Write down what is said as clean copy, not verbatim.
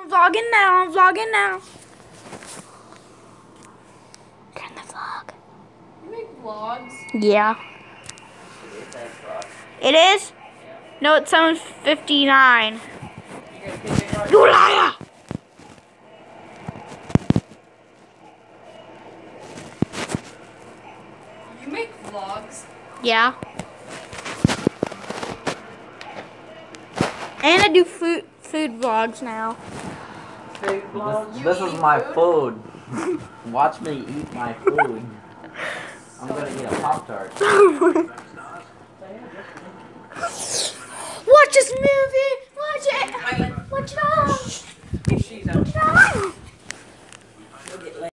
vlogging now. I'm vlogging now. Turn the vlog. You make vlogs? Yeah. It is? No, it's 7:59. You liar! You make vlogs? Yeah. And I do food vlogs now. Food vlogs? This is my food. Watch me eat my food. I'm gonna eat a Pop-Tart. Watch this movie! Watch it! Watch it all!